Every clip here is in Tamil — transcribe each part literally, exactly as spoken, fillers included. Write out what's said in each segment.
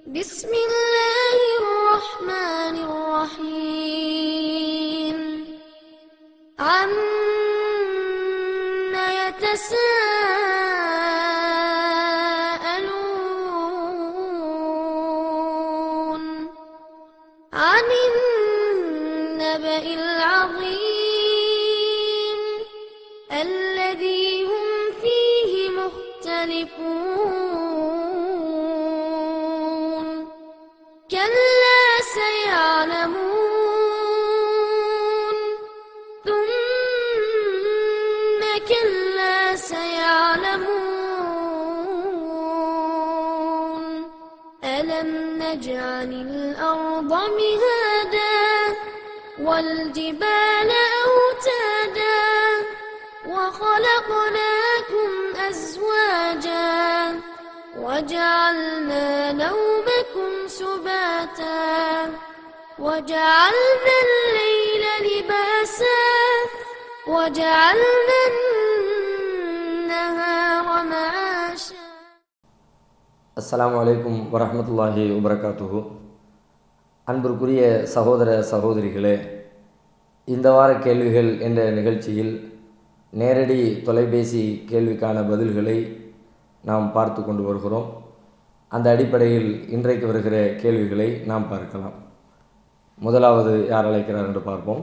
بسم الله الرحمن الرحيم عما يتساءلون عن النبأ العظيم الذي هم فيه مختلفون كلا سيعلمون ثم كلا سيعلمون ألم نجعل الأرض مهادا والجبال أوتادا وخلقناكم أزواجا وجعلنا نومكم سباتا وجعلنا الليل لباسا وجعلنا النهار معاشا. அஸ்ஸலாமு அலைக்கும் வரஹ்மத்துல்லாஹி வபரகாத்துஹு. அன்பிற்குரிய சகோதர சகோதரிகளே, இந்த வார கேள்விகள் என்ற நிகழ்ச்சியில் நேரடி தொலைபேசி கேள்விக்கான பதில்களை நாம் பார்த்து கொண்டு வருகிறோம். அந்த அடிப்படையில் இன்றைக்கு வருகிற கேள்விகளை நாம் பார்க்கலாம். முதலாவது யார் அழைக்கிறார் என்று பார்ப்போம்.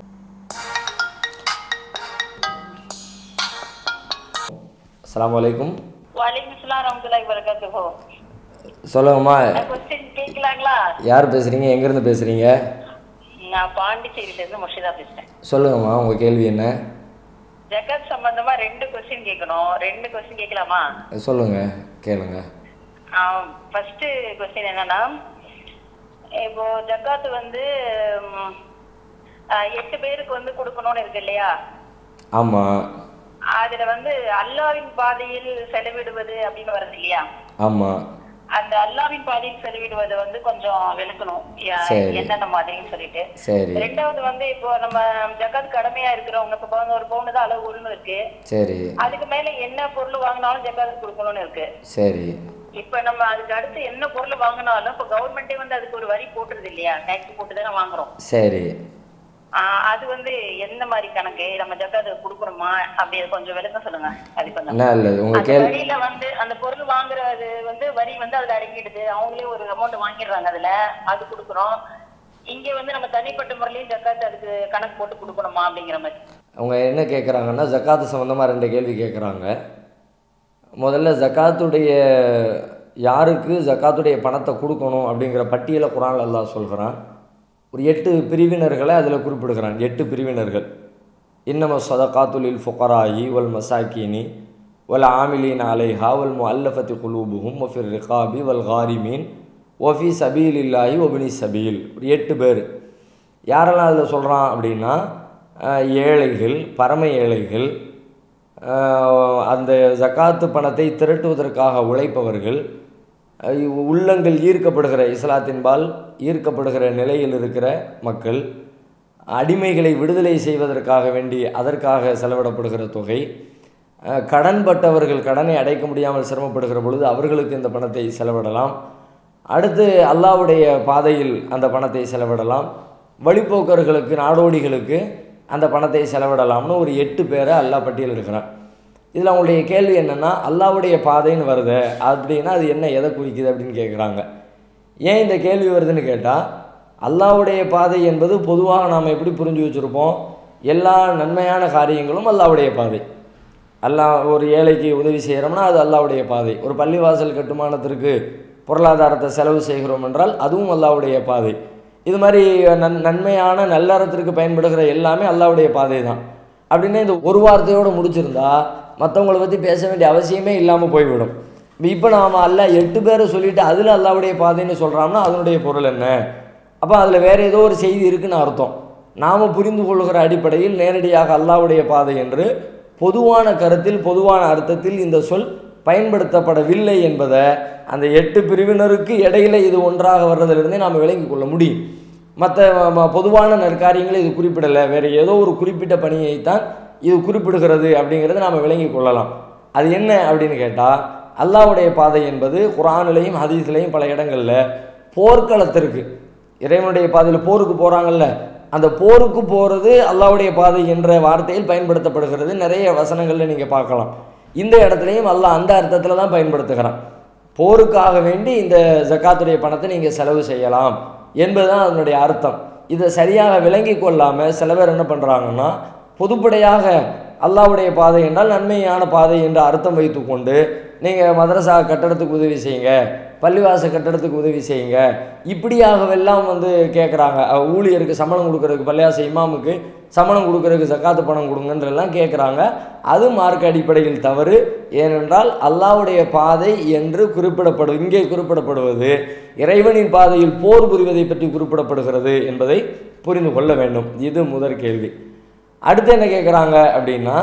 அஸ்ஸலாமு அலைக்கும். வலைக்கும் ஸலாம் ரஹ்மத்துல்லாஹி வபரகாத்துஹு. சொல்லுங்கம்மா, क्वेश्चन கேட்கலாங்களா? யார் பேசுகிறீங்க, எங்கேருந்து பேசுகிறீங்க? நான் பாண்டிச்சேரியிலேருந்து முர்ஷிதா பேசுகிறேன். சொல்லுங்கம்மா, உங்கள் கேள்வி என்ன? ஜகாத் சம்பந்தமா ரெண்டு கொஸ்டின் கேட்கணும். ரெண்டு கொஸ்டின் கேட்கலாமா? சொல்லுங்கள், கேளுங்க. ஃபர்ஸ்ட் கொஸ்டின் என்னன்னா, இப்போ ஜகாத் வந்து ம், அஹ், எட்டு பேருக்கு வந்து கொடுக்கணும்னு இருக்கு இல்லையா? ஆமாம் அதுல வந்து அல்லாஹ்வின் பாதையில் செலவிடுவது அப்படின்னு வருது இல்லையா? ஆமாம் அந்த அல்லாஹ்வின் பாதையில் செலவிடுவது வந்து கொஞ்சம் விளக்கணும், யா- சரி. என்னென்ன மாதிரின்னு சொல்லிட்டு. சரி ரெண்டாவது வந்து இப்போ நம்ம ஜகாத் கடமையா இருக்கிறவங்க இப்ப பதினோரு பவுன் தான் அளவு ஒண்ணு இருக்கு. சரி அதுக்கு மேல என்ன பொருள் வாங்கினாலும் ஜகாத் கொடுக்கணும்னு இருக்கு. சரி இப்ப நம்ம அதுக்கு அடுத்து என்ன பொருள் வாங்கினாலும் இப்ப கவர்மெண்டே வந்து அதுக்கு ஒரு வரி போட்டுருது இல்லையா? டேக்ஸ் போட்டு தானே வாங்குறோம். சரி ஆஹ் அது வந்து எந்த மாதிரி கணக்கு, நம்ம ஜகாத் கொடுக்கணுமா அப்படி கொஞ்சம் விளக்கம் சொல்லுங்க. அது கொஞ்சம் என்ன இல்லை உங்கள் அந்த கேள்வி. வரியில வந்து அந்த பொருள் வாங்குறது வந்து வரி வந்து அதுல அடங்கிடுது. அவங்களே ஒரு அமௌண்ட் வாங்கிடுறாங்க, அதுல அது கொடுக்குறோம். இங்க வந்து நம்ம தனிப்பட்ட முறையிலையும் ஜகாத் அதுக்கு கணக்கு போட்டு கொடுக்கணுமா அப்படிங்கிற மாதிரி. அவங்க என்ன கேட்குறாங்கன்னா, ஜக்காத்து சம்மந்தமாக ரெண்டு கேள்வி கேட்குறாங்க. முதல்ல ஜக்காத்துடைய யாருக்கு ஜக்காத்துடைய பணத்தை கொடுக்கணும் அப்படிங்கிற பட்டியலை குர்ஆன்ல அல்லாஹ் சொல்கிறான். ஒரு எட்டு பிரிவினர்களை அதில் குறிப்பிடுகிறான். எட்டு பிரிவினர்கள். இன்னம ஸதகாத்துலில் ஃபுகராயி வல் மசாக்கீனி வல் ஆமிலீன் அலைஹா வல் முஅல்லஃபத்தி குலூபுஹும் வஃபிர் ரிகாபி வல் காரிமீன் வஃபி சபீலில்லாஹி வபினி சபீல். ஒரு எட்டு பேர். யாரெல்லாம் அதில் சொல்கிறான் அப்படின்னா, அஹ், ஏழைகள், பரம ஏழைகள், அஹ், அந்த ஜக்காத்து பணத்தை திரட்டுவதற்காக உழைப்பவர்கள், அஹ், உள்ளங்கள் ஈர்க்கப்படுகிற, இஸ்லாத்தின்பால் ஈர்க்கப்படுகிற நிலையில் இருக்கிற மக்கள், அடிமைகளை விடுதலை செய்வதற்காக வேண்டி அதற்காக செலவிடப்படுகிற தொகை, அஹ், கடன்பட்டவர்கள் கடனை அடைக்க முடியாமல் சிரமப்படுகிற பொழுது அவர்களுக்கு இந்த பணத்தை செலவிடலாம். அடுத்து அல்லாஹ்வுடைய பாதையில் அந்த பணத்தை செலவிடலாம். வழிப்போக்கர்களுக்கு, நாடோடிகளுக்கு அந்த பணத்தை செலவிடலாம்னு ஒரு எட்டு பேரை அல்லாஹ் பட்டியல் இருக்கிறான். இதில் அவங்களுடைய கேள்வி என்னென்னா, அல்லாஹ்வுடைய பாதைன்னு வருது அப்படின்னா அது என்ன, எதை குறிக்குது அப்படின்னு கேட்குறாங்க. ஏன் இந்த கேள்வி வருதுன்னு கேட்டால், அல்லாஹ்வுடைய பாதை என்பது பொதுவாக நாம் எப்படி புரிஞ்சு வச்சுருப்போம், எல்லா நன்மையான காரியங்களும் அல்லாஹ்வுடைய பாதை. அல்லாஹ் ஒரு ஏழைக்கு உதவி செய்கிறோம்னா அது அல்லாஹ்வுடைய பாதை. ஒரு பள்ளிவாசல் கட்டுமானத்திற்கு பொருளாதாரத்தை செலவு செய்கிறோம் என்றால் அதுவும் அல்லாஹ்வுடைய பாதை. இது மாதிரி நன் நன்மையான நல்லறத்திற்கு பயன்படுகிற எல்லாமே அல்லாஹ்வுடைய பாதை தான். அப்படின்னா இந்த ஒரு வார்த்தையோடு முடிச்சிருந்தா மற்றவங்களை பற்றி பேச வேண்டிய அவசியமே இல்லாமல் போய்விடும். இப்போ நாம் அல்லாஹ் எட்டு பேரை சொல்லிவிட்டு அதில் அல்லாஹ்வுடைய பாதைன்னு சொல்கிறோம்னா அதனுடைய பொருள் என்ன? அப்போ அதில் வேறு ஏதோ ஒரு செய்தி இருக்குன்னு அர்த்தம். நாம் புரிந்து கொள்கிற அடிப்படையில் நேரடியாக அல்லாஹ்வுடைய பாதை என்று பொதுவான கருத்தில், பொதுவான அர்த்தத்தில் இந்த சொல் பயன்படுத்தப்படவில்லை என்பதை அந்த எட்டு பிரிவினருக்கு இடையில இது ஒன்றாக வர்றதிலிருந்தே நாம் விளங்கி கொள்ள முடியும். மற்ற பொதுவான நற்காரியங்களை இது குறிப்பிடலை, வேறு ஏதோ ஒரு குறிப்பிட்ட பணியைத்தான் இது குறிப்பிடுகிறது அப்படிங்கிறத நாம் விளங்கி கொள்ளலாம். அது என்ன அப்படின்னு கேட்டால், அல்லாஹ்வுடைய பாதை என்பது குர்ஆனிலையும் ஹதீஸ்லையும் பல இடங்களில் போர்க்களத்திற்கு, இறைவனுடைய பாதையில் போருக்கு போகிறாங்கல்ல, அந்த போருக்கு போகிறது அல்லாஹ்வுடைய பாதை என்ற வார்த்தையில் பயன்படுத்தப்படுகிறது. நிறைய வசனங்களில் நீங்கள் பார்க்கலாம். இந்த இடத்துலையும் அல்லாஹ் அந்த அர்த்தத்தில் தான் பயன்படுத்துகிறான். போருக்காக வேண்டி இந்த ஜக்காத்துடைய பணத்தை நீங்கள் செலவு செய்யலாம் என்பதுதான் அதனுடைய அர்த்தம். இதை சரியாக விளங்கி கொள்ளாமல் சில பேர் என்ன பண்ணுறாங்கன்னா, பொதுப்படையாக அல்லாஹ்வுடைய பாதை என்றால் நன்மையான பாதை என்ற அர்த்தம் வைத்து கொண்டு நீங்கள் மதரசா கட்டடத்துக்கு உதவி செய்யுங்க, பள்ளிவாச கட்டடத்துக்கு உதவி செய்யுங்க, இப்படியாகவெல்லாம் வந்து கேட்குறாங்க. ஊழியருக்கு சம்பளம் கொடுக்குறதுக்கு, பள்ளிவாச இமாமுக்கு சம்பளம் கொடுக்குறதுக்கு ஜக்காத்து பணம் கொடுங்கன்றெல்லாம் கேட்குறாங்க. அது மார்க்க அடிப்படையில் தவறு. ஏனென்றால் அல்லாஹ்வுடைய பாதை என்று குறிப்பிடப்படு இங்கே குறிப்பிடப்படுவது இறைவனின் பாதையில் போர் புரிவதை பற்றி குறிப்பிடப்படுகிறது என்பதை புரிந்து கொள்ள வேண்டும். இது முதல் கேள்வி. அடுத்து என்ன கேட்குறாங்க அப்படின்னா,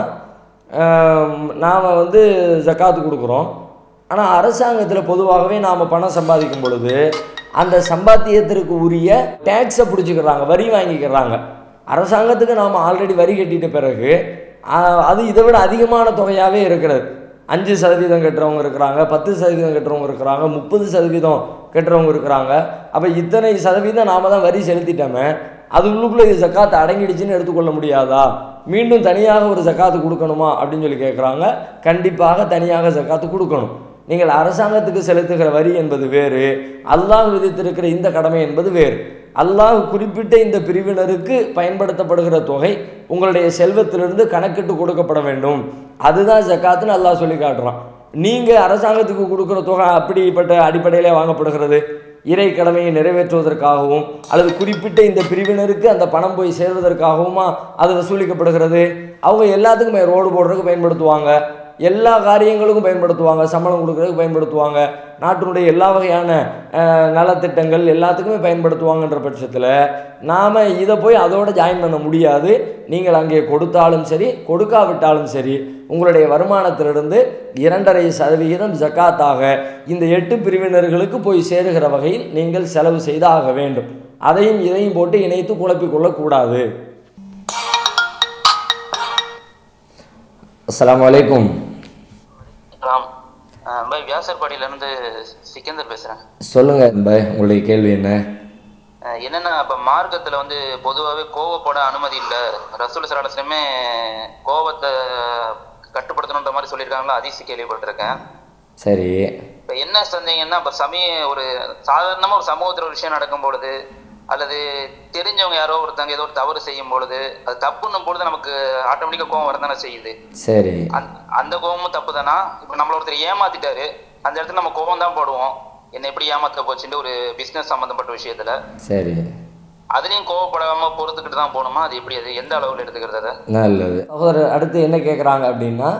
நாம் வந்து ஜக்காத்து கொடுக்குறோம், ஆனால் அரசாங்கத்தில் பொதுவாகவே நாம் பணம் சம்பாதிக்கும் பொழுது அந்த சம்பாத்தியத்திற்கு உரிய டேக்ஸை பிடிச்சிக்கிறாங்க, வரி வாங்கிக்கிறாங்க. அரசாங்கத்துக்கு நாம் ஆல்ரெடி வரி கட்டிட்ட பிறகு அது இதை விட அதிகமான தொகையாகவே இருக்கிறது. அஞ்சு சதவீதம் கட்டுறவங்க இருக்கிறாங்க, பத்து சதவீதம் கட்டுறவங்க இருக்கிறாங்க, முப்பது சதவீதம் கட்டுறவங்க இருக்கிறாங்க. அப்போ இத்தனை சதவீதம் நாம் தான் வரி செலுத்திட்டோமே, அது உள்ளுக்குள்ளே இது ஜக்காத்து அடங்கிடுச்சுன்னு எடுத்துக்கொள்ள முடியாதா? மீண்டும் தனியாக ஒரு ஜக்காத்து கொடுக்கணுமா அப்படின்னு சொல்லி கேட்குறாங்க. கண்டிப்பாக தனியாக ஜக்காத்து கொடுக்கணும். நீங்கள் அரசாங்கத்துக்கு செலுத்துகிற வரி என்பது வேறு, அல்லாஹ் விதித்திருக்கிற இந்த கடமை என்பது வேறு. அல்லாஹ் குறிப்பிட்ட இந்த பிரிவினருக்கு பயன்படுத்தப்படுகிற தொகை உங்களுடைய செல்வத்திலிருந்து கணக்கிட்டு கொடுக்கப்பட வேண்டும். அதுதான் ஜக்காத்துன்னு அல்லாஹ் சொல்லி காட்டுறான். நீங்கள் அரசாங்கத்துக்கு கொடுக்குற தொகை அப்படிப்பட்ட அடிப்படையில் வாங்கப்படுகிறது. இறை கடமையை நிறைவேற்றுவதற்காகவும் அல்லது குறிப்பிட்ட இந்த பிரிவினருக்கு அந்த பணம் போய் சேர்வதற்காகவுமா அது வசூலிக்கப்படுகிறது? அவங்க எல்லாத்துக்குமே ரோடு போடுறதுக்கு பயன்படுத்துவாங்க, எல்லா காரியங்களுக்கும் பயன்படுத்துவாங்க, சம்பளம் கொடுக்குறதுக்கு பயன்படுத்துவாங்க, நாட்டினுடைய எல்லா வகையான நலத்திட்டங்கள் எல்லாத்துக்குமே பயன்படுத்துவாங்கன்ற பட்சத்தில் நாம் இதை போய் அதோடு ஜாயின் பண்ண முடியாது. நீங்கள் அங்கே கொடுத்தாலும் சரி கொடுக்காவிட்டாலும் சரி உங்களுடைய வருமானத்திலிருந்து இரண்டரை சதவிகிதம் ஜக்காத்தாக இந்த எட்டு பிரிவினர்களுக்கு போய் சேருகிற வகையில் நீங்கள் செலவு செய்தாக வேண்டும். அதையும் இதையும் போட்டு இணைத்து குழப்பிக்கொள்ளக்கூடாது. அஸ்ஸலாமு அலைக்கும். பாய் வியாசர்பாடியிலேருந்து சிக்கந்தர் பேசுகிறேன். சொல்லுங்க பாய், உங்களுடைய கேள்வி என்ன? என்னென்னா, இப்போ மார்க்கத்தில் வந்து பொதுவாகவே கோவப்பட அனுமதி இல்லை. ரசூல் ஸல்லல்லாஹு அலைஹி வஸல்லம் கோவத்தை கட்டுப்படுத்தணுன்ற மாதிரி சொல்லியிருக்காங்களா, அதிசி கேள்விப்பட்டிருக்கேன். சரி, இப்போ என்ன சந்தேகம்னா, இப்போ சமய ஒரு சாதாரணமாக ஒரு சமூகத்தில் ஒரு விஷயம் நடக்கும் பொழுது அல்லது தெரிஞ்சவங்க யாரோ ஒருத்தங்க ஏதோ ஒரு தவறு செய்யும் பொழுது அது தப்புன்னும் பொழுது நமக்கு ஆட்டோமேட்டிக்காக கோவம் வரதானே செய்யுது. சரி, அந்த கோவமும் தப்பு தானா? இப்போ நம்மள ஒருத்தர் ஏமாத்திட்டாரு, அந்த இடத்துல நம்ம கோவம் தான் போடுவோம், என்ன எப்படி ஏமாத்த போச்சுட்டு ஒரு பிஸ்னஸ் சம்மந்தப்பட்ட விஷயத்துல. சரி, அதுலேயும் கோவப்படாமல் பொறுத்துக்கிட்டு தான் போகணுமா? அது எப்படி, அது எந்த அளவில் எடுத்துக்கிறது? அதை நல்லது சகோதரர். அடுத்து என்ன கேட்குறாங்க அப்படின்னா,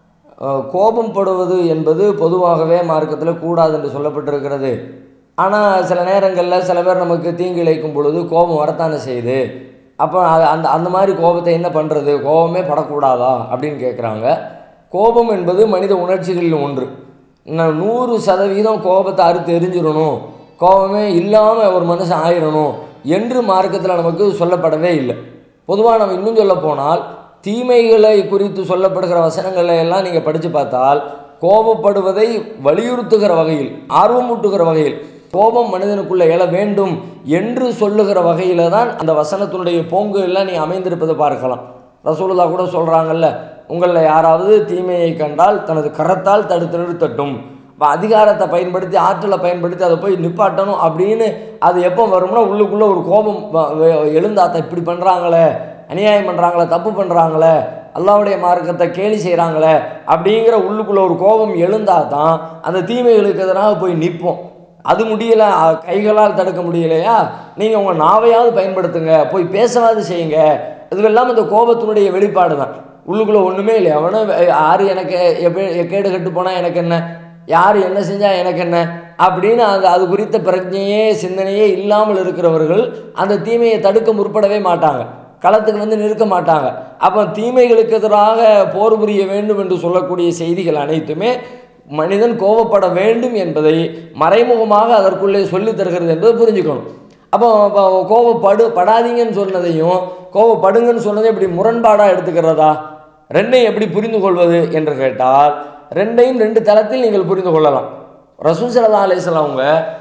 கோபம் படுவது என்பது பொதுவாகவே மார்க்கத்தில் கூடாது என்று சொல்லப்பட்டிருக்கிறது. ஆனால் சில நேரங்களில் சில பேர் நமக்கு தீங்கு இழைக்கும் பொழுது கோபம் வரத்தானே செய்யுது. அப்போ அது அந்த அந்த மாதிரி கோபத்தை என்ன பண்ணுறது, கோபமே படக்கூடாதா அப்படின்னு கேட்குறாங்க. கோபம் என்பது மனித உணர்ச்சிகளில் ஒன்று. நான் நூறு சதவீதம் கோபத்தை அறுத்து எரிஞ்சிடணும், கோபமே இல்லாமல் ஒரு மனுஷன் ஆயிடணும் என்று மார்க்கத்தில் நமக்கு சொல்லப்படவே இல்லை. பொதுவாக நம்ம இன்னும் சொல்ல போனால் தீமைகளை குறித்து சொல்லப்படுகிற வசனங்களை எல்லாம் நீங்கள் படித்து பார்த்தால் கோபப்படுவதை வலியுறுத்துகிற வகையில், ஆர்வமூட்டுகிற வகையில், கோபம் மனிதனுக்குள்ளே எழ வேண்டும் என்று சொல்லுகிற வகையில் தான் அந்த வசனத்தினுடைய போங்கு எல்லாம் நீ அமைந்திருப்பதை பார்க்கலாம். ரசூலுல்லாஹ் கூட சொல்கிறாங்கல்ல, உங்களில் யாராவது தீமையை கண்டால் தனது கரத்தால் தடுத்து நிறுத்தட்டும். இப்போ அதிகாரத்தை பயன்படுத்தி ஆற்றலை பயன்படுத்தி அதை போய் நிப்பாட்டணும் அப்படின்னு அது எப்போ வரும்னா உள்ளுக்குள்ளே ஒரு கோபம் எழுந்தாத்த, இப்படி பண்ணுறாங்களே, அநியாயம் பண்ணுறாங்களே, தப்பு பண்ணுறாங்களே, அல்லாஹ்வுடைய மார்க்கத்தை கேலி செய்கிறாங்களே அப்படிங்கிற உள்ளுக்குள்ளே ஒரு கோபம் எழுந்தால் தான் அந்த தீமைகளுக்கு எதிராக போய் நிற்போம். அது முடியலை, கைகளால் தடுக்க முடியலையா, நீங்கள் உங்கள் நாவையாவது பயன்படுத்துங்க, போய் பேசவாது செய்யுங்க. இதுவெல்லாம் இந்த கோபத்தினுடைய வெளிப்பாடு தான். உள்ளுக்குள்ளே ஒன்றுமே இல்லை, அவனை யார் எனக்கு எப்போ கேடு கட்டு போனால் எனக்கு என்ன, யார் என்ன செஞ்சால் எனக்கு என்ன அப்படின்னு அந்த அது குறித்த பிரச்சனையே சிந்தனையே இல்லாமல் இருக்கிறவர்கள் அந்த தீமையை தடுக்க முற்படவே மாட்டாங்க, களத்துக்கு வந்து நிற்க மாட்டாங்க. அப்போ தீமைகளுக்கு எதிராக போர் புரிய வேண்டும் என்று சொல்லக்கூடிய செய்திகள் அனைத்துமே மனிதன் கோபப்பட வேண்டும் என்பதை மறைமுகமாக அதற்குள்ளே சொல்லி தருகிறது என்பதை புரிஞ்சுக்கணும். அப்போ கோபப்படு படாதீங்கன்னு சொன்னதையும் கோபப்படுங்கன்னு சொன்னதையும் எப்படி முரண்பாடாக எடுத்துக்கிறதா? ரெண்டையும் எப்படி புரிந்து கொள்வது என்று கேட்டால் ரெண்டையும் ரெண்டு தளத்தில் நீங்கள் புரிந்து கொள்ளலாம். ரசூல் ஸல்லல்லாஹு அலைஹி வஸல்லம் அவங்க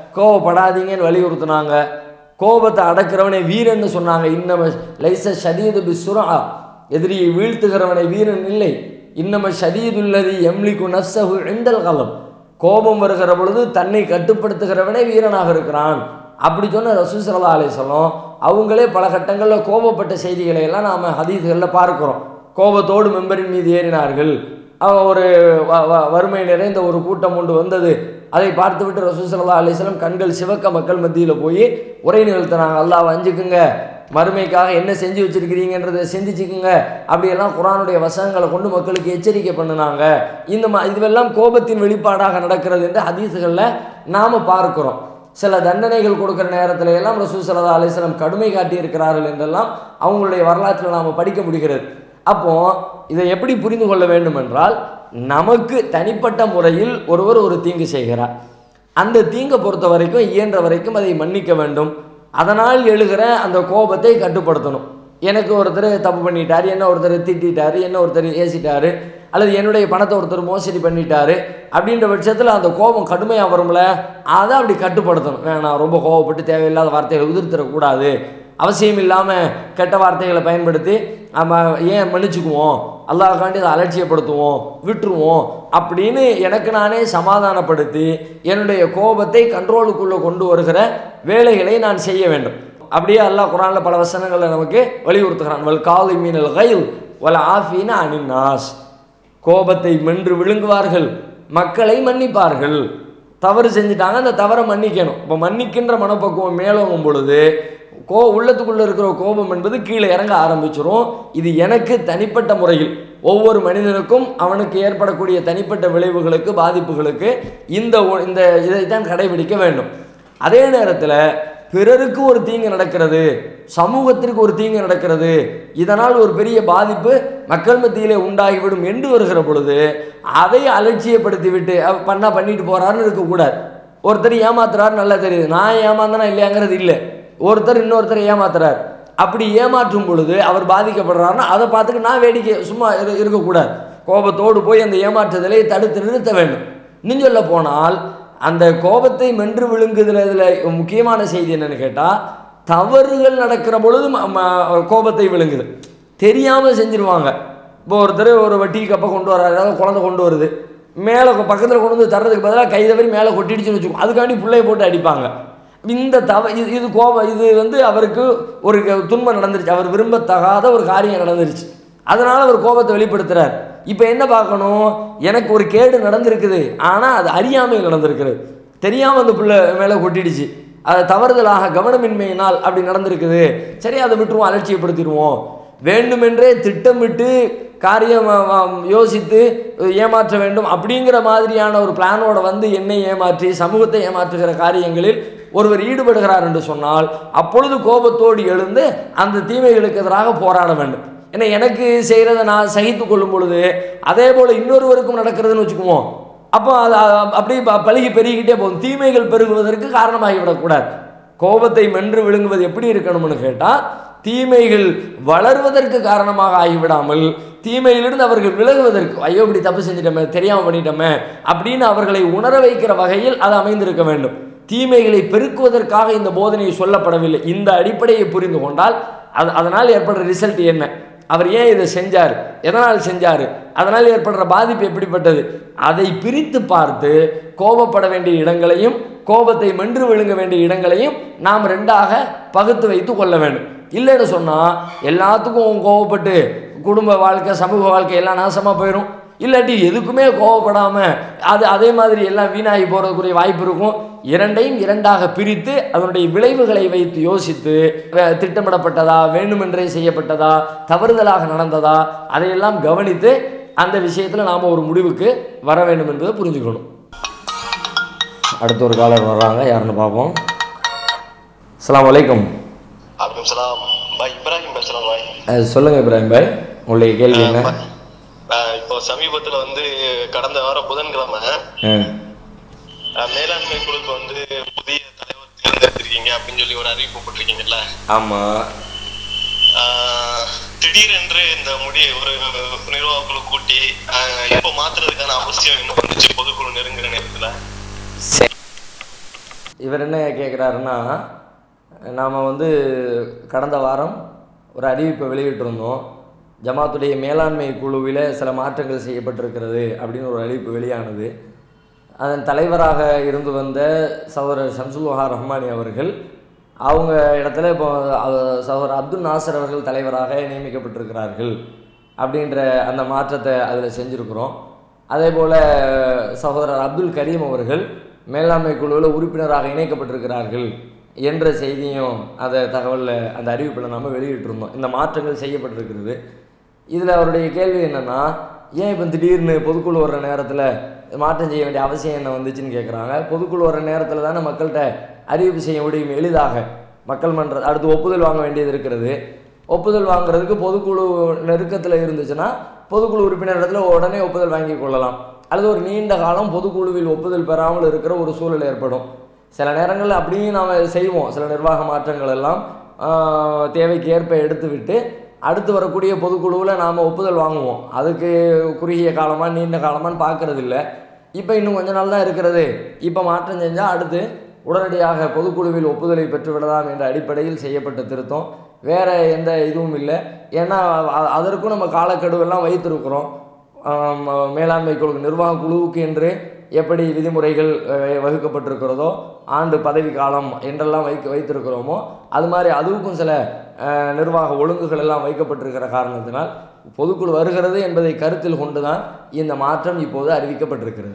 கோவப்படாதீங்கன்னு வலியுறுத்தினாங்க. கோபத்தை அடக்கிறவனை வீரன்னு சொன்னாங்க. இன்னம லைச ஷதீது பிஸ்ஸுரா, எதிரியை வீழ்த்துகிறவனை வீரன் இல்லை. இன்னம ஷதீதுல்லதி எம்லிகு நஃப்ஸஹு இன்தல் கலம், கோபம் வருகிற பொழுது தன்னை கட்டுப்படுத்துகிறவனே வீரனாக இருக்கிறான். அப்படி சொன்ன ரசூல் ஸல்லல்லாஹு அலைஹி வஸல்லம் அவங்களே பல கட்டங்களில் கோபப்பட்ட செய்திகளை எல்லாம் நாம் ஹதீஸ்களில் பார்க்கிறோம். கோபத்தோடு மெம்பரின் மீது ஏறினார்கள், ஒரு வறுமை நிறைந்த ஒரு கூட்டம் ஒன்று வந்தது. அதை பார்த்துவிட்டு ரசூல் ஸல்லல்லாஹு அலைஹி வஸல்லம் கண்கள் சிவக்க மக்கள் மத்தியில் போய் உரை நிகழ்த்தினாங்க. அல்லாஹ் அஞ்சுக்குங்க, மறுமைக்காக என்ன செஞ்சு வச்சிருக்கிறீங்கன்றதை சிந்திச்சுக்குங்க, அப்படியெல்லாம் குர்ஆனுடைய வசனங்களை கொண்டு மக்களுக்கு எச்சரிக்கை பண்ணினாங்க. இந்த மா இதுவெல்லாம் கோபத்தின் வெளிப்பாடாக நடக்கிறது என்று ஹதீஸுகளில் நாம் பார்க்கிறோம். சில தண்டனைகள் கொடுக்குற நேரத்தில் எல்லாம் ரசூல் ஸல்லல்லாஹு அலைஹி வஸல்லம் கடுமை காட்டியிருக்கிறார்கள் என்றெல்லாம் அவங்களுடைய வரலாற்றில் நாம் படிக்க முடிகிறது. அப்போ இதை எப்படி புரிந்து கொள்ள வேண்டும் என்றால், நமக்கு தனிப்பட்ட முறையில் ஒருவர் ஒரு தீங்கு செய்கிறார், அந்த தீங்கை பொறுத்த வரைக்கும் இயன்ற வரைக்கும் அதை மன்னிக்க வேண்டும். அதனால் எழுகிற அந்த கோபத்தை கட்டுப்படுத்தணும். எனக்கு ஒருத்தர் தப்பு பண்ணிட்டார், என்ன ஒருத்தர் திட்டார், என்ன ஒருத்தர் ஏசிட்டார், அல்லது என்னுடைய பணத்தை ஒருத்தர் மோசடி பண்ணிட்டாரு அப்படின்ற பட்சத்தில் அந்த கோபம் கடுமையாக வரும்ல, அதை அப்படி கட்டுப்படுத்தணும். வேணாம், ரொம்ப கோபப்பட்டு தேவையில்லாத வார்த்தைகளை உதிர்த்திடக்கூடாது, அவசியம் இல்லாமல் கெட்ட வார்த்தைகளை பயன்படுத்தி நம்ம ஏன் மன்னிச்சுக்குவோம், அல்லாஹ்காண்டி அதை அலட்சியப்படுத்துவோம், விட்டுருவோம் அப்படின்னு எனக்கு நானே சமாதானப்படுத்தி என்னுடைய கோபத்தை கண்ட்ரோலுக்குள்ளே கொண்டு வருகிற வேலைகளை நான் செய்ய வேண்டும். அப்படியே அல்லாஹ் குர்ஆனில் பல வசனங்களில் நமக்கு வலியுறுத்துகிறான். வல் காலிமீனல் கைல் வல் ஆஃபீன அனின் நாஸ், கோபத்தை மென்று விழுங்குவார்கள், மக்களை மன்னிப்பார்கள். தவறு செஞ்சுட்டாங்க, அந்த தவறை மன்னிக்கணும். இப்போ மன்னிக்கின்ற மனப்பக்குவம் மேலோங்கும் பொழுது கோ உள்ளத்துக்குள்ளே இருக்கிற கோபம் என்பது கீழே இறங்க ஆரம்பிச்சிடும். இது எனக்கு தனிப்பட்ட முறையில் ஒவ்வொரு மனிதனுக்கும் அவனுக்கு ஏற்படக்கூடிய தனிப்பட்ட விளைவுகளுக்கு பாதிப்புகளுக்கு இந்த இந்த இதைத்தான் கடைபிடிக்க வேண்டும். அதே நேரத்தில் பிறருக்கு ஒரு தீங்கு நடக்கிறது, சமூகத்திற்கு ஒரு தீங்கு நடக்கிறது, இதனால் ஒரு பெரிய பாதிப்பு மக்கள் மத்தியிலே உண்டாகிவிடும் என்று வருகிற பொழுது அதை அலட்சியப்படுத்தி விட்டு பண்ணா பண்ணிட்டு போறாருன்னு இருக்கக்கூடாது. ஒருத்தர் ஏமாத்துறாரு, நல்லா தெரியுது, நான் ஏமாந்தனா இல்லையாங்கிறது இல்லை, ஒருத்தர் இன்னொருத்தர் ஏமாத்துறார். அப்படி ஏமாற்றும் பொழுது அவர் பாதிக்கப்படுறாருன்னா அதை பார்த்துட்டு நான் வேடிக்கை சும்மா இருக்கக்கூடாது. கோபத்தோடு போய் அந்த ஏமாற்றுதலை தடுத்து நிறுத்த வேண்டும். இன்னும் சொல்ல போனால் அந்த கோபத்தை மென்று விழுங்குதுல இதில் முக்கியமான செய்தி என்னன்னு கேட்டால், தவறுகள் நடக்கிற பொழுது கோபத்தை விழுங்குது, தெரியாமல் செஞ்சிருவாங்க. இப்போ ஒருத்தர் ஒரு வட்டி கப்பை கொண்டு வர்றாரு, ஏதாவது குழந்தை கொண்டு வருது, மேலே பக்கத்தில் கொண்டு வந்து தர்றதுக்கு பதிலாக கை தவறி மேலே கொட்டிடுச்சுன்னு வச்சுக்கோ, அதுக்காண்டி பிள்ளையை போட்டு அடிப்பாங்க. இந்த தவ இது இது கோபம், இது வந்து அவருக்கு ஒரு துன்பம் நடந்துருச்சு, அவர் விரும்பத்தகாத ஒரு காரியம் நடந்துருச்சு, அதனால் அவர் கோபத்தை வெளிப்படுத்துகிறார். இப்போ என்ன பார்க்கணும், எனக்கு ஒரு கேடு நடந்திருக்குது, ஆனால் அது அறியாமையில் நடந்திருக்குது, தெரியாமல் அந்த பிள்ளை மேலே கொட்டிடுச்சு, அதை தவறுதலாக கவனமின்மையினால் அப்படி நடந்திருக்குது, சரி அதை விட்டுருவோம், அலட்சியப்படுத்திடுவோம். வேண்டுமென்றே திட்டமிட்டு காரியம் யோசித்து ஏமாற்ற வேண்டும் அப்படிங்கிற மாதிரியான ஒரு பிளானோட வந்து என்னை ஏமாற்றி சமூகத்தை ஏமாற்றுகிற காரியங்களில் ஒருவர் ஈடுபடுகிறார் என்று சொன்னால் அப்பொழுது கோபத்தோடு எழுந்து அந்த தீமைகளுக்கு எதிராக போராட வேண்டும். ஏன்னா எனக்கு செய்கிறத நான் சகித்து கொள்ளும் பொழுது அதே போல் இன்னொருவருக்கும் நடக்கிறதுன்னு வச்சுக்குவோம், அப்போ அது அப்படியே பழகி பெருகிக்கிட்டே போகும், தீமைகள் பெருகுவதற்கு காரணமாகிவிடக்கூடாது. கோபத்தை மென்று விழுங்குவது எப்படி இருக்கணும்னு கேட்டால், தீமைகள் வளர்வதற்கு காரணமாக ஆகிவிடாமல் தீமையிலிருந்து அவர்கள் விலகுவதற்கு, ஐயோ இப்படி தப்பு செஞ்சிட்டோமே, தெரியாமல் பண்ணிட்டோமே அப்படின்னு அவர்களை உணர வைக்கிற வகையில் அது அமைந்திருக்க வேண்டும். தீமைகளை பெருக்குவதற்காக இந்த போதனை சொல்லப்படவில்லை. இந்த அடிப்படையை புரிந்து கொண்டால் அது அதனால் ஏற்படுற ரிசல்ட் என்ன, அவர் ஏன் இதை செஞ்சார், எதனால் செஞ்சார், அதனால் ஏற்படுற பாதிப்பு எப்படிப்பட்டது, அதை பிரித்து பார்த்து கோபப்பட வேண்டிய இடங்களையும் கோபத்தை மென்று விழுங்க வேண்டிய இடங்களையும் நாம் ரெண்டாக பகுத்து வைத்து கொள்ள வேண்டும். இல்லைன்னு சொன்னால் எல்லாத்துக்கும் கோபப்பட்டு குடும்ப வாழ்க்கை சமூக வாழ்க்கை எல்லாம் நாசமாக போயிடும். இல்லாட்டி எதுக்குமே கோபப்படாமல் அது அதே மாதிரி எல்லாம் வீணாகி போகிறதுக்குரிய வாய்ப்பு இருக்கும். இரண்டையும் இரண்டாக பிரித்து அதனுடைய விளைவுகளை வைத்து யோசித்து திட்டமிடப்பட்டதா, வேண்டுமென்றே செய்யப்பட்டதா, தவறுதலாக நடந்ததா, அதையெல்லாம் கவனித்து அந்த விஷயத்தில் நாம் ஒரு முடிவுக்கு வர வேண்டும் என்பதை புரிஞ்சுக்கணும். அடுத்த ஒரு காலர் வர்றாங்க, யாருன்னு பார்ப்போம். அஸ்ஸலாமு அலைக்கும். சொல்லுங்க இப்ராஹிம் பாய், உங்களுடைய கேள்வி என்ன? இப்போ சமீபத்துல வந்து கடந்த வாரம் புதன்கிழமை மேலாண்மை குழுக்கு வந்து புதிய தலைவர் தேர்ந்தெடுத்திருக்கீங்க அப்படின்னு சொல்லி ஒரு அறிவிப்பு போட்டிருக்கீங்கல்ல? ஆமா. திடீரென்று இந்த முடிய ஒரு நிர்வாக குழு கூட்டி இப்போ மாத்துறதுக்கான அவசியம் என்ன வந்துச்சு பொதுக்குழு நெருங்குற நேரத்துல? இவர் என்ன கேட்குறாருன்னா, நாம் வந்து கடந்த வாரம் ஒரு அறிவிப்பை வெளியிட்டிருந்தோம். ஜமாத்துடைய மேலாண்மை குழுவில் சில மாற்றங்கள் செய்யப்பட்டிருக்கிறது அப்படின்னு ஒரு அறிவிப்பு வெளியானது. அதன் தலைவராக இருந்து வந்த சகோதரர் ஷம்சுல் வஹா ரஹ்மானி அவர்கள் அவங்க இடத்துல இப்போ சகோதரர் அப்துல் நாசர் அவர்கள் தலைவராக நியமிக்கப்பட்டிருக்கிறார்கள் அப்படின்ற அந்த மாற்றத்தை அதில் செஞ்சுருக்கிறோம். அதே போல் சகோதரர் அப்துல் கரீம் அவர்கள் மேலாண்மை குழுவில் உறுப்பினராக இணைக்கப்பட்டிருக்கிறார்கள் என்ற செய்தியும் அந்த தகவலில் அந்த அறிவிப்பில் நம்ம வெளியிட்டிருந்தோம். இந்த மாற்றங்கள் செய்யப்பட்டிருக்கிறது. இதில் அவருடைய கேள்வி என்னென்னா, ஏன் இப்போ திடீர்னு பொதுக்குழு வர்ற நேரத்தில் மாற்றம் செய்ய வேண்டிய அவசியம் என்ன வந்துச்சுன்னு கேட்குறாங்க. பொதுக்குழு வர்ற நேரத்தில் தானே மக்கள்கிட்ட அறிவிப்பு செய்ய முடியும் எளிதாக. மக்கள் மன்ற அடுத்து ஒப்புதல் வாங்க வேண்டியது இருக்கிறது. ஒப்புதல் வாங்குறதுக்கு பொதுக்குழு நெருக்கத்தில் இருந்துச்சுன்னா பொதுக்குழு உறுப்பினர் இடத்துல உடனே ஒப்புதல் வாங்கி கொள்ளலாம். அல்லது ஒரு நீண்ட காலம் பொதுக்குழுவில் ஒப்புதல் பெறாமல் இருக்கிற ஒரு சூழல் ஏற்படும். சில நேரங்களில் அப்படியும் நாம் செய்வோம். சில நிர்வாக மாற்றங்கள் எல்லாம் தேவைக்கு ஏற்ப எடுத்துவிட்டு அடுத்து வரக்கூடிய பொதுக்குழுவில் நாம் ஒப்புதல் வாங்குவோம். அதுக்கு குறுகிய காலமாக நீண்ட காலமானு பார்க்கறது இல்லை. இப்போ இன்னும் கொஞ்ச நாள் தான் இருக்கிறது, இப்போ மாற்றம் செஞ்சால் அடுத்து உடனடியாக பொதுக்குழுவில் ஒப்புதலை பெற்றுவிடலாம் என்ற அடிப்படையில் செய்யப்பட்ட திருத்தம். வேறு எந்த இதுவும் இல்லை. ஏன்னா அதற்கும் நம்ம காலக்கெடுவெல்லாம் வைத்திருக்கிறோம். மேலாண்மை குழு நிர்வாக குழுவுக்கு என்று எப்படி விதிமுறைகள் வகுக்கப்பட்டிருக்கிறதோ, ஆண்டு பதவி காலம் என்றெல்லாம் வைக்க வைத்திருக்கிறோமோ அது மாதிரி அதுக்கும் சில நிர்வாக ஒழுங்குகள் எல்லாம் வைக்கப்பட்டிருக்கிற காரணத்தினால் பொதுக்குழு வருகிறது என்பதை கருத்தில் கொண்டுதான் இந்த மாற்றம் இப்போது அறிவிக்கப்பட்டிருக்கிறது.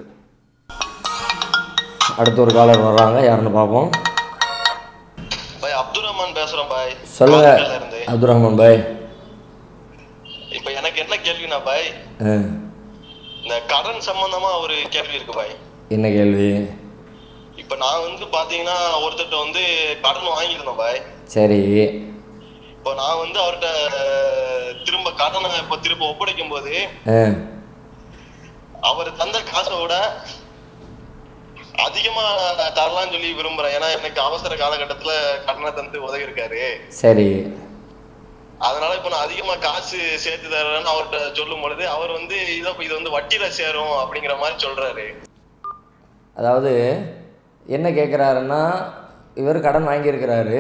அடுத்த ஒரு காலர் வர்றாங்க, யாருன்னு பார்ப்போம். அப்துல் ரஹ்மான் பேசுறேன் பாய். சொல்லுங்க அப்துல் ரஹ்மான் பாய். இப்ப எனக்கு என்ன கேள்வினா பாய், இந்த கடன் சம்பந்தமா ஒரு கேள்வி இருக்கு பாய். என்ன கேள்வி? இப்ப நான் வந்து பாத்தீங்கன்னா ஒருத்தட்ட வந்து கடன் வாங்கியிருந்தேன் பாய். சரி. இப்போ நான் வந்து அவர்கிட்ட திரும்ப கடனை இப்ப திரும்ப ஒப்படைக்கும் போது அவர் தந்த காசை விட அதிகமா தரலாம்னு சொல்லி விரும்புறேன். ஏன்னா எனக்கு அவசர காலகட்டத்துல கடனை தந்து உதவி இருக்காரு. சரி. அதனால இப்ப நான் அதிகமா காசு சேர்த்து தரேன்னு அவர்கிட்ட சொல்லும் பொழுது அவர் வந்து இதை இது வந்து வட்டியில சேரும் அப்படிங்கிற மாதிரி சொல்றாரு. அதாவது என்ன கேட்குறாருன்னா, இவர் கடன் வாங்கியிருக்கிறாரு.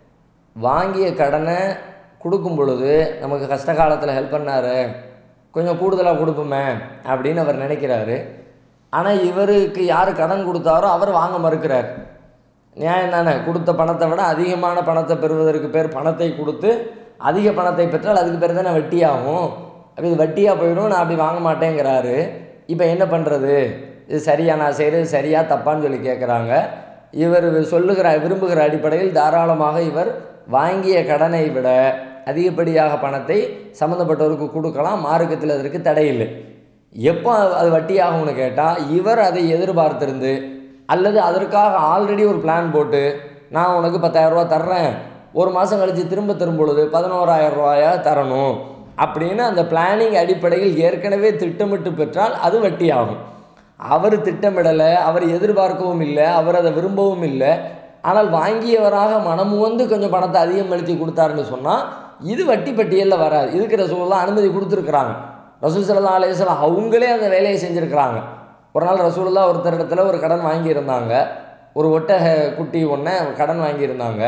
வாங்கிய கடனை கொடுக்கும் பொழுது நமக்கு கஷ்ட காலத்தில் ஹெல்ப் பண்ணார், கொஞ்சம் கூடுதலாக கொடுப்போமே அப்படின்னு அவர் நினைக்கிறாரு. ஆனால் இவருக்கு யார் கடன் கொடுத்தாரோ அவர் வாங்க மறுக்கிறார். நியாயம் தானே? கொடுத்த பணத்தை விட அதிகமான பணத்தை பெறுவதற்கு பேர் பணத்தை கொடுத்து அதிக பணத்தை பெற்றால் அதுக்கு பேர் தானே வட்டியாகும். அப்படி இது வட்டியாக போயிடும், நான் அப்படி வாங்க மாட்டேங்கிறாரு. இப்போ என்ன பண்ணுறது? இது சரியா, நான் செய்கிறது சரியா தப்பான்னு சொல்லி கேட்குறாங்க. இவர் சொல்லுகிற விரும்புகிற அடிப்படையில் தாராளமாக இவர் வாங்கிய கடனை விட அதிகப்படியாக பணத்தை சம்மந்தப்பட்டவருக்கு கொடுக்கலாம். மார்க்கத்தில் அதற்கு தடையில்லை. எப்போ அது வட்டியாகும்னு கேட்டால், இவர் அதை எதிர்பார்த்திருந்து அல்லது அதற்காக ஆல்ரெடி ஒரு பிளான் போட்டு நான் உனக்கு பத்தாயிரரூவா தர்றேன், ஒரு மாதம் கழித்து திரும்ப தரும் பொழுது பதினோராயிரம் ரூபாயா தரணும் அப்படின்னு அந்த பிளானிங் அடிப்படையில் ஏற்கனவே திட்டமிட்டு பெற்றால் அது வட்டியாகும். அவர் திட்டமிடலை, அவர் எதிர்பார்க்கவும் இல்லை, அவர் அதை விரும்பவும் இல்லை. ஆனால் வாங்கியவராக மனமு வந்து கொஞ்சம் பணத்தை அதிகம் அழுத்தி கொடுத்தாருன்னு சொன்னால் இது வட்டி பட்டியலில் வராது. இதுக்கு ரசூலுல்லாஹ் அனுமதி கொடுத்துருக்குறாங்க. ரசூல் ஸல்லல்லாஹு அலைஹி வஸல்லம் அவங்களே அந்த வேலையை செஞ்சுருக்கிறாங்க. ஒரு நாள் ரசூலுல்லாஹ் ஒருத்தர் இடத்துல ஒரு கடன் வாங்கியிருந்தாங்க. ஒரு ஒட்டக குட்டி ஒன்றை கடன் வாங்கியிருந்தாங்க.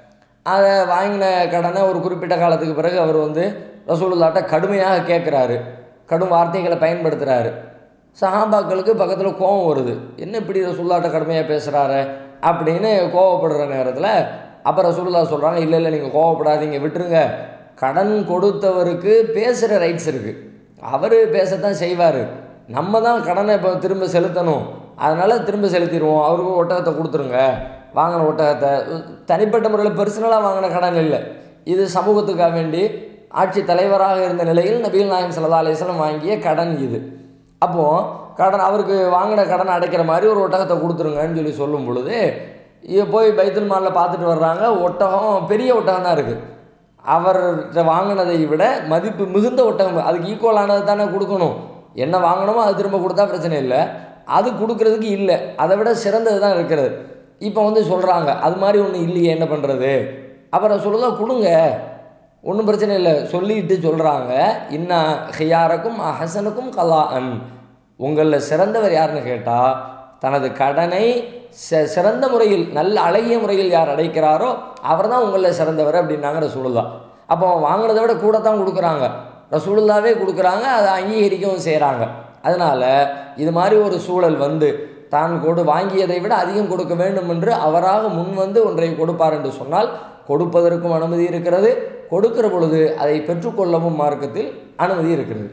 அதை வாங்கின கடனை ஒரு குறிப்பிட்ட காலத்துக்கு பிறகு அவர் வந்து ரசூலுல்லாஹ்ட்ட கடுமையாக கேட்குறாரு, கடும் வார்த்தைகளை பயன்படுத்துகிறாரு. சஹாபாக்களுக்கு பக்கத்தில் கோபம் வருது, என்ன இப்படி ரசூலுல்லாஹ்ட்ட கடுமையாக பேசுகிறாரு அப்படின்னு கோவப்படுற நேரத்தில் அப்போ ரசூலுல்லாஹ் சொல்கிறாங்க, இல்லை இல்லை நீங்கள் கோவப்படாதீங்க, விட்டுருங்க. கடன் கொடுத்தவருக்கு பேசுகிற ரைட்ஸ் இருக்குது, அவர் பேசத்தான் செய்வார். நம்ம தான் கடனை இப்போ திரும்ப செலுத்தணும், அதனால் திரும்ப செலுத்திடுவோம், அவருக்கு ஒட்டகத்தை கொடுத்துருங்க. வாங்கின ஒட்டகத்தை தனிப்பட்ட முறையில் பர்சனலாக வாங்கின கடன் இல்லை, இது சமூகத்துக்காக வேண்டி ஆட்சி தலைவராக இருந்த நிலையில் நபிகள் நாயகம் ஸல்லல்லாஹு அலைஹி வஸல்லம் வாங்கிய கடன் இது. அப்போது கடன் அவருக்கு வாங்கின கடனை அடைக்கிற மாதிரி ஒரு ஒட்டகத்தை கொடுத்துருங்கன்னு சொல்லி சொல்லும் பொழுது போய் பைத்துல் மாலில் பார்த்துட்டு வர்றாங்க. ஒட்டகம் பெரிய ஒட்டகம் தான் இருக்குது. அவர்கிட்ட வாங்கினதை விட மதிப்பு மிகுந்த ஒட்டகம், அதுக்கு ஈக்குவலானது தானே கொடுக்கணும். என்ன வாங்கணுமோ அது திரும்ப கொடுத்தா பிரச்சனை இல்லை, அது கொடுக்கறதுக்கு இல்லை, அதை விட சிறந்தது தான் இருக்கிறது. இப்போ வந்து சொல்கிறாங்க அது மாதிரி ஒன்று இல்லையே, என்ன பண்ணுறது? அப்புறம் சொல்லுதான் கொடுங்க, ஒன்றும் பிரச்சனை இல்லை சொல்லிட்டு சொல்கிறாங்க, இன்னா ஹியாரக்கும் அஹசனுக்கும் கலா அன், உங்களில் சிறந்தவர் யாருன்னு கேட்டால் தனது கடனை சிறந்த முறையில் நல்ல அழகிய முறையில் யார் அடைக்கிறாரோ அவர் தான் உங்களில் சிறந்தவர் அப்படின்னாங்க ரசூலுல்லாஹ். அப்போ வாங்கினதை விட கூட தான் கொடுக்குறாங்க, ரசூலுல்லாவே கொடுக்குறாங்க, அதை அங்கீகரிக்கவும் செய்கிறாங்க. அதனால் இது மாதிரி ஒரு சூழல் வந்து தான் கொடு வாங்கியதை விட அதிகம் கொடுக்க வேண்டும் என்று அவராக முன் வந்து ஒன்றை கொடுப்பார் என்று சொன்னால் கொடுப்பதற்கும் அனுமதி இருக்கிறது, கொடுக்கிற பொழுது அதை பெற்றுக்கொள்ளவும் மார்க்கத்தில் அனுமதி இருக்கிறது.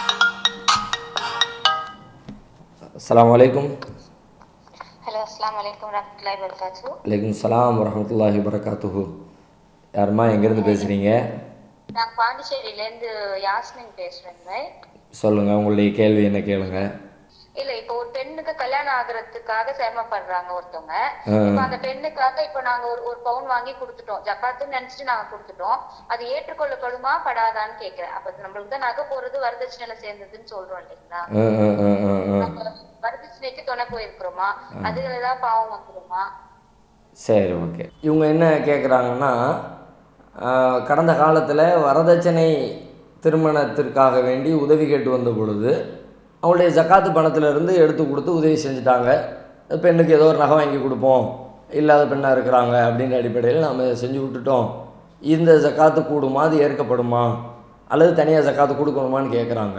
அஸ்ஸலாமு அலைக்கும். ஹலோ, அஸ்ஸலாமு அலைக்கும் வரஹ்மத்துல்லாஹி வபரகாத்துஹு. வலைக்கும் சலாம் வரஹ்மத்துல்லாஹி வபரகாத்துஹு. யாருமா, எங்கேருந்து பேசுகிறீங்க? நான் பாண்டிச்சேரியிலேருந்து யாஸ்மின் பேசுகிறேங்க. சொல்லுங்கள், உங்களுடைய கேள்வி என்ன கேளுங்க. இல்ல, இப்போ ஒரு பெண்ணுக்கு கல்யாணம் ஆகுறதுக்காக சிரமப்படுறாங்க ஒருத்தவங்க. இப்ப அந்த பெண்ணுக்காக இப்ப நாங்க ஒரு ஒரு பவுன் வாங்கி கொடுத்துட்டோம், ஜக்காத்துன்னு நினைச்சிட்டு நாங்க கொடுத்துட்டோம். அது ஏற்றுக்கொள்ளப்படுமா படாதான்னு கேக்குறேன். அப்ப நம்மளுக்கு தான் நகை போறது வரதட்சணையில சேர்ந்ததுன்னு சொல்றோம் இல்லைங்களா? வரதட்சணைக்கு துணை போயிருக்கிறோமா, அதுல ஏதாவது பாவம் வந்துருமா? சரி, ஓகே. இவங்க என்ன கேட்குறாங்கன்னா, கடந்த காலத்தில் வரதட்சணை திருமணத்திற்காக வேண்டி உதவி கேட்டு வந்த பொழுது அவங்களுடைய ஜக்காத்து பணத்திலிருந்து எடுத்து கொடுத்து உதவி செஞ்சுட்டாங்க. பெண்ணுக்கு ஏதோ ஒரு நகை வாங்கி கொடுப்போம், இல்லாத பெண்ணாக இருக்கிறாங்க அப்படின்ற அடிப்படையில் நாம் செஞ்சு விட்டுட்டோம். இந்த ஜக்காத்து கூடுமா, அது ஏற்கப்படுமா, அல்லது தனியாக ஜக்காத்து கொடுக்கணுமான்னு கேட்குறாங்க.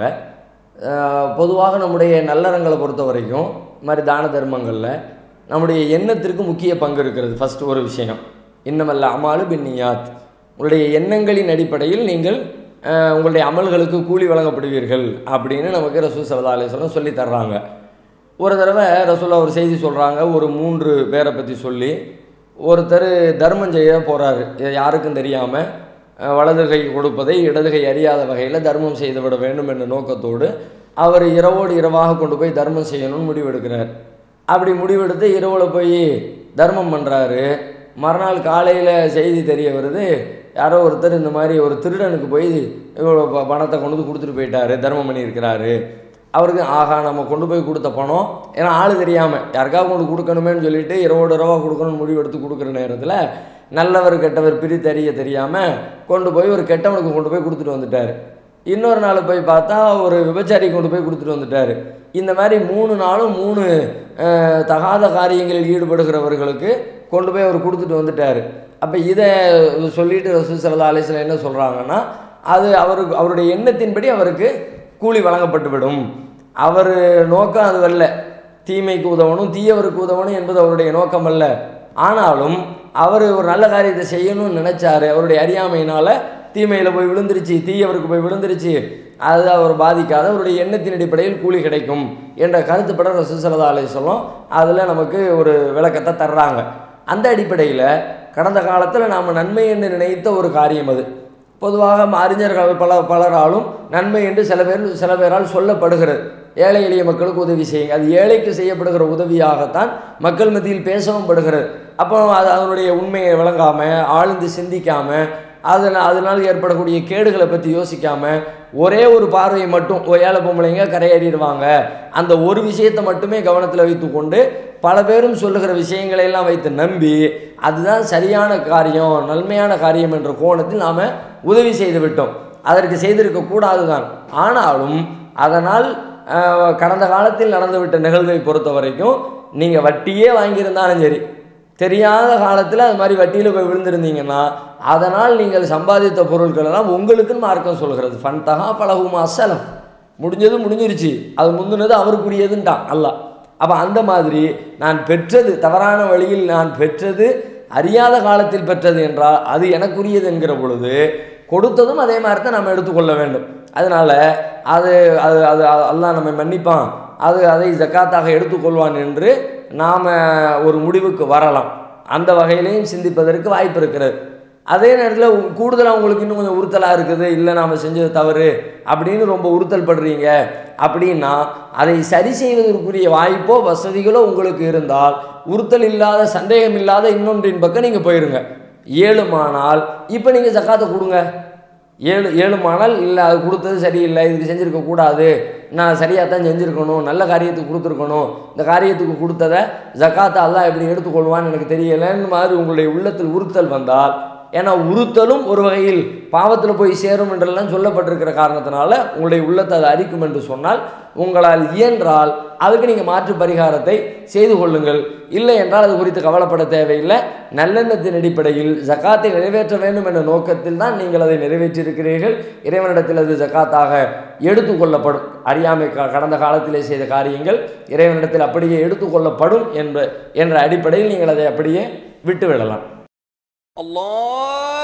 பொதுவாக நம்முடைய நல்லறங்களை பொறுத்த வரைக்கும் இது மாதிரி தான தர்மங்களில் நம்முடைய எண்ணத்திற்கு முக்கிய பங்கு இருக்கிறது. ஃபஸ்ட்டு ஒரு விஷயம், இன்னமல்ல அமாலு பின்னியாத், உங்களுடைய எண்ணங்களின் அடிப்படையில் நீங்கள் உங்களுடைய அமல்களுக்கு கூலி வழங்கப்படுவீர்கள் அப்படின்னு நமக்கு ரசூல் ஸல்லல்லாஹு அலைஹி வஸல்லம் சொல்லி தர்றாங்க. ஒரு தடவை ரசூலுல்லாஹ் ஒரு செய்தி சொல்கிறாங்க. ஒரு மூன்று பேரை பற்றி சொல்லி, ஒருத்தர் தர்மம் செய்ய போகிறாரு, யாருக்கும் தெரியாமல் வலது கை கொடுப்பதை இடது கை அறியாத வகையில் தர்மம் செய்து விட வேண்டும் என்ற நோக்கத்தோடு அவர் இரவோடு இரவாக கொண்டு போய் தர்மம் செய்யணும்னு முடிவெடுக்கிறார். அப்படி முடிவெடுத்து இரவில் போய் தர்மம் பண்ணுறாரு. மறுநாள் காலையில் செய்தி தெரிய வருது, யாரோ ஒருத்தர் இந்த மாதிரி ஒரு திருடனுக்கு போய் இவ்வளோ பணத்தை கொண்டு வந்து கொடுத்துட்டு போயிட்டாரு, தர்மம் பண்ணியிருக்கிறாரு. அவருக்கு ஆகா நம்ம கொண்டு போய் கொடுத்த பணம், ஏன்னா ஆள் தெரியாமல் யாருக்காக கொண்டு கொடுக்கணுமேன்னு சொல்லிட்டு இரவோடு இரவாக கொடுக்கணும்னு முடிவு எடுத்து கொடுக்குற நேரத்தில் நல்லவர் கெட்டவர் பிரித்தறிய தெரியாமல் கொண்டு போய் ஒரு கெட்டவனுக்கு கொண்டு போய் கொடுத்துட்டு வந்துட்டார். இன்னொரு நாள் போய் பார்த்தா ஒரு விபச்சாரி கொண்டு போய் கொடுத்துட்டு வந்துட்டார். இந்த மாதிரி மூணு நாளும் மூணு தகாத காரியங்களில் ஈடுபடுகிறவர்களுக்கு கொண்டு போய் அவர் கொடுத்துட்டு வந்துட்டார். அப்போ இதை சொல்லிட்டு ரசூல் ஸல்லல்லாஹு அலைஹி வஸல்லம் என்ன சொல்கிறாங்கன்னா, அது அவருக்கு அவருடைய எண்ணத்தின்படி அவருக்கு கூலி வழங்கப்பட்டுவிடும். அவர் நோக்கம் அது அல்ல, தீமைக்கு உதவணும் தீயவருக்கு உதவணும் என்பது அவருடைய நோக்கம் அல்ல. ஆனாலும் அவர் ஒரு நல்ல காரியத்தை செய்யணும்னு நினச்சாரு, அவருடைய அறியாமையினால் தீமையில் போய் விழுந்துருச்சு, தீயவருக்கு போய் விழுந்துருச்சு, அது அவர் பாதிக்காத அவருடைய எண்ணத்தின் அடிப்படையில் கூலி கிடைக்கும் என்ற கருத்துப்பட ரசூல் ஸல்லல்லாஹு அலைஹி வஸல்லம் அதில் நமக்கு ஒரு விளக்கத்தை தர்றாங்க. அந்த அடிப்படையில் கடந்த காலத்தில் நாம் நன்மை என்று நினைத்த ஒரு காரியம் அது. பொதுவாக அறிஞர்கள் பல பலராலும் நன்மை என்று சில பேர் சில பேரால் சொல்லப்படுகிறது. ஏழை எளிய மக்களுக்கு உதவி செய்யுங்க, அது ஏழைக்கு செய்யப்படுகிற உதவியாகத்தான் மக்கள் மத்தியில் பேசவும் படுகிறது. அப்போ அது அதனுடைய உண்மையை விளங்காமல் ஆழ்ந்து சிந்திக்காமல் அதனால் அதனால் ஏற்படக்கூடிய கேடுகளை பற்றி யோசிக்காமல் ஒரே ஒரு பார்வையை மட்டும் ஏழை பொம்பளைங்க கரையேறிடுவாங்க அந்த ஒரு விஷயத்தை மட்டுமே கவனத்தில் வைத்து கொண்டு பல பேரும் சொல்லுகிற விஷயங்களை எல்லாம் வைத்து நம்பி அதுதான் சரியான காரியம் நன்மையான காரியம் என்ற கோணத்தில் நாம் உதவி செய்து விட்டோம். அதற்கு செய்திருக்கக்கூடாது தான். ஆனாலும் அதனால் கடந்த காலத்தில் நடந்துவிட்ட நிகழ்வை பொறுத்த வரைக்கும் நீங்கள் வட்டியே வாங்கியிருந்தாலும் சரி, தெரியாத காலத்தில் அது மாதிரி வட்டியில் போய் விழுந்திருந்தீங்கன்னா அதனால் நீங்கள் சம்பாதித்த பொருட்கள் எல்லாம் உங்களுக்குன்னு மார்க்கம் சொல்கிறது. ஃபன்தஹா பலஹுமா ஸலஃப், முடிஞ்சது முடிஞ்சிருச்சு, அது முந்தினது அவருக்குரியதுன்ட்டான் அல்லாஹ். அப்போ அந்த மாதிரி நான் பெற்றது தவறான வழியில் நான் பெற்றது அறியாத காலத்தில் பெற்றது என்றால் அது எனக்குரியது என்கிற பொழுது கொடுத்ததும் அதே மாதிரி தான் நம்ம எடுத்துக்கொள்ள வேண்டும். அதனால் அது அது அது அல்லாஹ் நம்மை மன்னிப்பான், அது அதை ஜக்காத்தாக எடுத்துக்கொள்வான் என்று நாம் ஒரு முடிவுக்கு வரலாம். அந்த வகையிலையும் சிந்திப்பதற்கு வாய்ப்பு இருக்கிறது. அதே நேரத்தில் கூடுதலாக உங்களுக்கு இன்னும் கொஞ்சம் உறுத்தலாக இருக்குது, இல்லை நாம் செஞ்சது தவறு அப்படின்னு ரொம்ப உறுத்தல் படுறீங்க அப்படின்னா அதை சரி செய்வதற்குரிய வாய்ப்போ வசதிகளோ உங்களுக்கு இருந்தால் உறுத்தல் இல்லாத சந்தேகம் இல்லாத இன்னொன்றின் பக்கம் நீங்கள் போயிருங்க. ஏழுமானால் இப்போ நீங்கள் ஜக்காத்தை கொடுங்க. ஏழு ஏழுமானால் இல்லை அது கொடுத்தது சரியில்லை, இதுக்கு செஞ்சுருக்க கூடாது, நான் சரியாக தான் செஞ்சுருக்கணும், நல்ல காரியத்துக்கு கொடுத்துருக்கணும், இந்த காரியத்துக்கு கொடுத்ததை ஜக்காத்தை அல்லாஹ் எப்படி எடுத்துக்கொள்வான்னு எனக்கு தெரியலைன்னு மாதிரி உங்களுடைய உள்ளத்தில் உறுத்தல் வந்தால் ஏன்னா உறுத்தலும் ஒரு வகையில் பாவத்தில் போய் சேரும் என்றெல்லாம் சொல்லப்பட்டிருக்கிற காரணத்தினால உங்களுடைய உள்ளத்தை அது அரிக்கும் என்று சொன்னால் உங்களால் இயன்றால் அதுக்கு நீங்கள் மாற்று பரிகாரத்தை செய்து கொள்ளுங்கள். இல்லை என்றால் அது குறித்து கவலைப்பட தேவையில்லை. நல்லெண்ணத்தின் அடிப்படையில் ஜக்காத்தை நிறைவேற்ற வேண்டும் என்ற நோக்கத்தில் தான் நீங்கள் அதை நிறைவேற்றியிருக்கிறீர்கள். இறைவனிடத்தில் அது ஜக்காத்தாக எடுத்துக்கொள்ளப்படும். அறியாமை கடந்த காலத்திலே செய்த காரியங்கள் இறைவனிடத்தில் அப்படியே எடுத்துக்கொள்ளப்படும் என்ற என்ற அடிப்படையில் நீங்கள் அதை அப்படியே விட்டுவிடலாம். Allah